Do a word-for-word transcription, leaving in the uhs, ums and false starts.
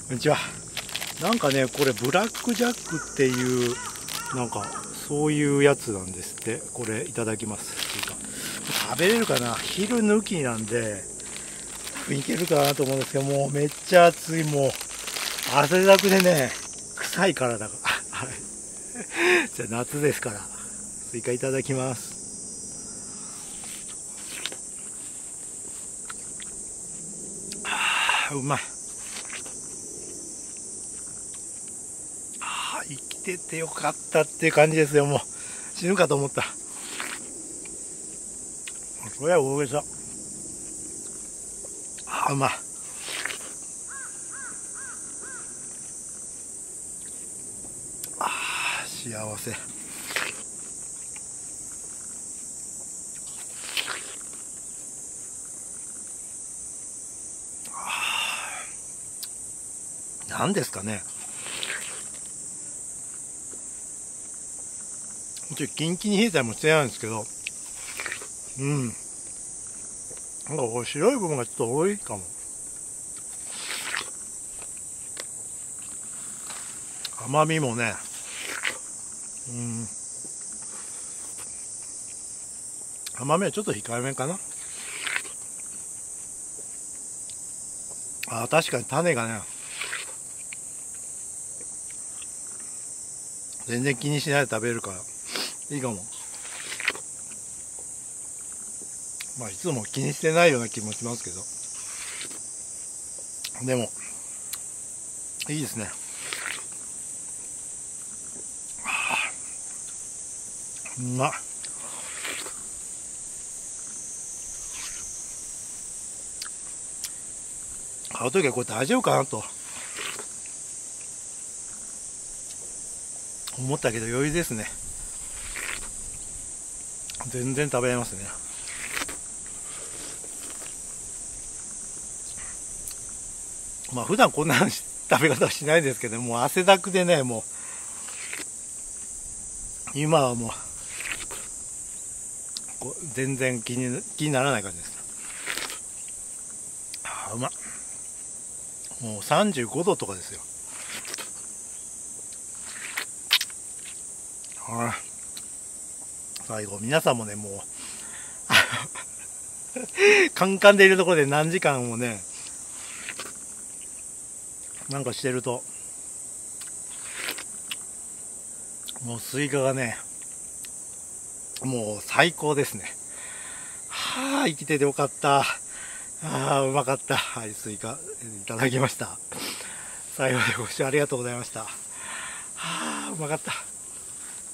こんにちは。なんかね、これブラックジャックっていう、なんかそういうやつなんですって。これいただきます。食べれるかな。昼抜きなんでいけるかなと思うんですけど、もうめっちゃ暑い。もう汗だくでね、臭いからだからはいじゃあ夏ですからスイカいただきます。あーうまい。あー生きててよかったっていう感じですよ。もう死ぬかと思った。これは大げさ。あーうまい。あー幸せ。何ですかね。ちょっとキンキンに冷えたりもしてないんですけど、うん。なんかこれ白い部分がちょっと多いかも。甘みもね、うん。甘みはちょっと控えめかな。あ、確かに種がね、全然気にしないで食べれるからいいかも。まあいつも気にしてないような気もしますけど、でもいいですね。うまっ。買うときはこれ大丈夫かなと思ったけど余裕ですね。全然食べれますね。まあ普段こんな食べ方はしないですけど、もう汗だくでね、もう今はもうこう全然気に気にならない感じです。あーうまっ。もうさんじゅうごどとかですよ。はい、最後皆さんもね、もうカンカンでいるところで何時間もねなんかしてると、もうスイカがねもう最高ですね。はあ生きててよかった。ああうまかった。はい、スイカいただきました。最後までご視聴ありがとうございました。はあうまかった。